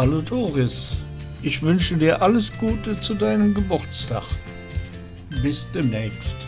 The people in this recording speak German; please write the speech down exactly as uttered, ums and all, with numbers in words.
Hallo Doris, ich wünsche dir alles Gute zu deinem Geburtstag. Bis demnächst.